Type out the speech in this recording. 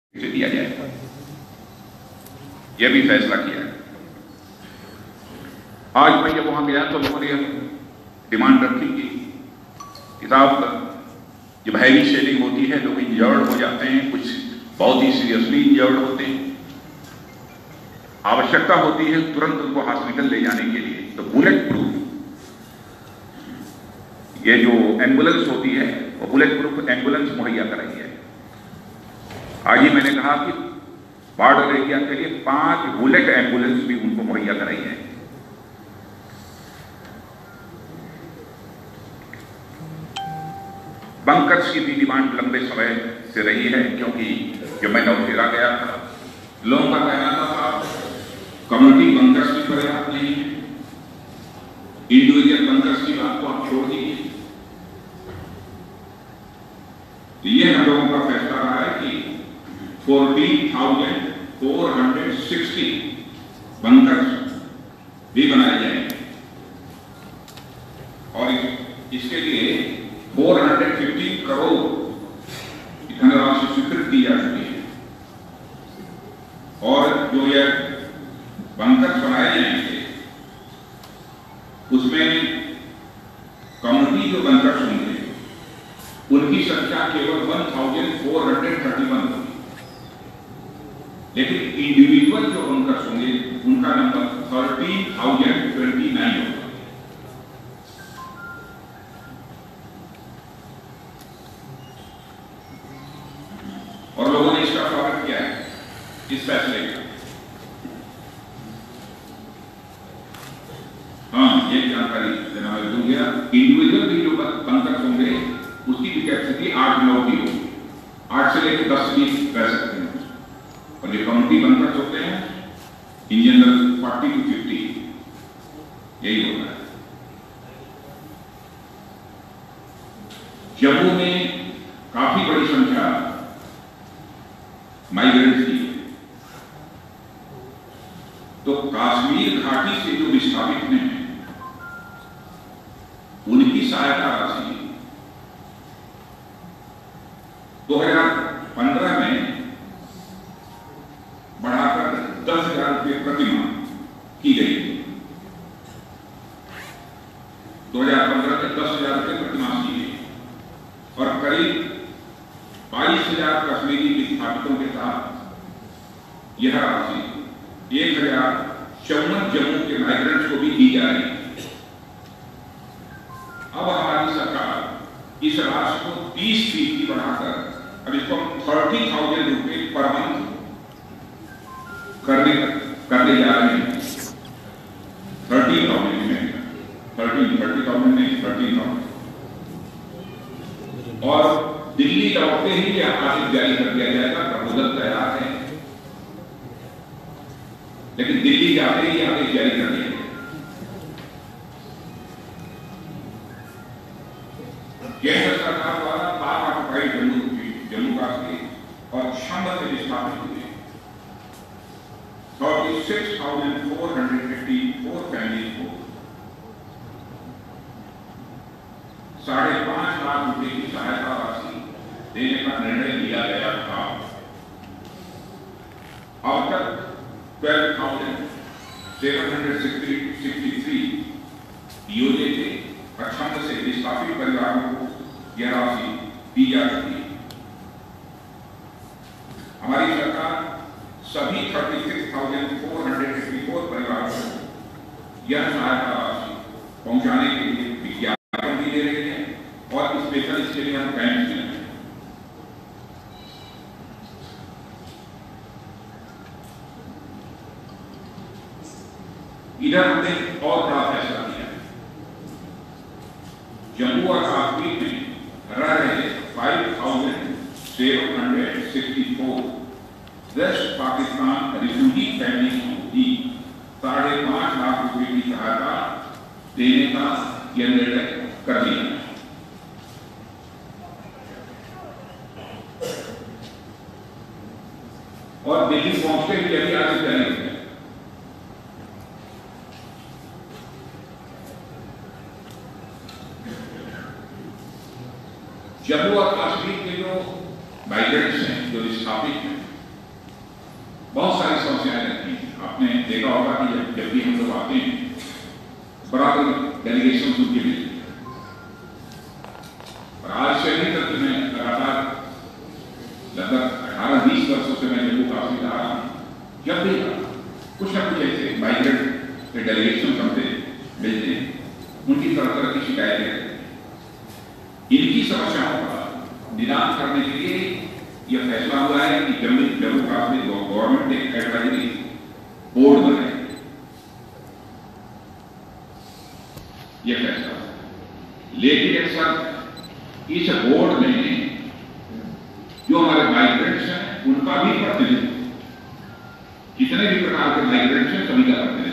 से दिया जाए, यह भी फैसला किया है। आज मैं जब वहां गया तो लोगों ने डिमांड रखी कि साहब जब हैवी शेलिंग होती है लोग इंजर्ड हो जाते हैं, कुछ बहुत ही सीरियसली इंजर्ड होते हैं, आवश्यकता होती है तुरंत उनको हॉस्पिटल ले जाने के लिए, तो बुलेट प्रूफ ये जो एम्बुलेंस होती है वो बुलेट प्रूफ एम्बुलेंस मुहैया कराई है। आज ही मैंने कहा कि बॉर्डर एरिया के लिए 5 बुलेट एम्बुलेंस भी उनको मुहैया कराई है। बंकर्स की भी डिमांड लंबे समय से रही है, क्योंकि जब मैं नौशेरा गया था लोगों का कहना था कम्युनिटी बंकर्स भी पर्याप्त नहीं है, इंडिविजुअल बंकर्स की बात को आप छोड़ दीजिए। तो ये हम लोगों का फैसला रहा है कि 14,460 बंकर्स भी बनाए जाएंगे और इसके लिए 450 करोड़ धनराशि स्वीकृत की जा चुकी है। और जो ये बंकर्स बनाए जाएंगे उसमें कम्युनिटी जो बंकर्स होंगे उनकी संख्या केवल 1,431 होगी, लेकिन इंडिविजुअल जो बंकर्स होंगे उनका नंबर 13,029 होगा। और लोगों ने इसका स्वागत किया है, इस फैसले का। हाँ, ये जानकारी देना मैं भूल गया, इंडिविजुअल भी जो बंकर्स होंगे उसकी भी कैपेसिटी 8-9 की होगी, 8 से लेकर 10-20 रह सकते हैं। और जो कम्युनिटी बंकर्स होते हैं इन जनरल 40 to 50 यही होता है। जम्मू में काफी बड़ी संख्या माइग्रेंट्स की है, तो कश्मीर घाटी से जो विस्थापित हैं उनकी सहायता राशि 2015 में बढ़ाकर 10,000 रुपये प्रति माह की गई। 2015 में 10,000 रुपये प्रति माह की गई और करीब 22,000 कश्मीरी विस्थापितों के साथ यह राशि 1,054 जम्मू के माइग्रेंट्स को भी दी जा रही है। अब हमारी सरकार इस राशि को 30% बढ़ाकर अब इसको 30,000 रुपये पर मंथ करने जा रहे हैं। 30,000 नहीं 13,000 और दिल्ली लौटते ही यह आदेश जारी कर दिया जाएगा। प्रपोजल तैयार है, लेकिन दिल्ली जाते ही आदेश जारी कर दिया गया। केंद्र सरकार द्वारा पाक ऑक्युपाइड जम्मू कश्मीर और शंबर से विस्थापित हुए 46,454 फैमिलीज को 5.5 लाख रुपए की सहायता राशि देने का निर्णय लिया गया था। अब तक 12,763 योजना के अक्षम से विस्थापित परिवारों को यह राशि दी जा चुकी है। हमारी सरकार सभी 36,454 परिवारों को यह सहायता राशि पहुंचाने के लिए विज्ञापन भी दे रही है और स्पेशल इसके लिए हम कैंप भी लगे। इधर हमने और बड़ा फैसला किया, जम्मू और कश्मीर में रह रहे 5,764 वेस्ट पाकिस्तान रिफ्यूजी फैमिली को भी 5.5 लाख रुपए की सहायता देने का यह निर्णय कर लिया। और दिल्ली पहुंचते ही यदि आदेश जारी हो गया। जम्मू और कश्मीर के जो माइग्रेंट्स हैं, जो विस्थापित हैं, जब भी हम लोग आते हैं बराबर डेलीगेशन उनके मिलते हैं। और आज से नहीं तक मैं लगातार लगभग 18-20 वर्षों से मैं जम्मू कश्मीर आ रहा हूँ, जब भी कुछ ना कुछ ऐसे माइग्रेंट के डेलीगेशन हमसे मिलते हैं, उनकी तरह तरह की शिकायतें रहती हैं। इनकी समस्याओं का निदान करने के लिए यह फैसला हुआ है कि जम्मू कश्मीर गवर्नमेंट एक एडवाइजरी बोर्ड बनाए। यह फैसला, लेकिन एक साथ इस बोर्ड में जो हमारे माइग्रेंट्स हैं उनका भी प्रतिनिधित्व, जितने भी प्रकार के माइग्रेंट्स हैं सभी का प्रतिनिधित्व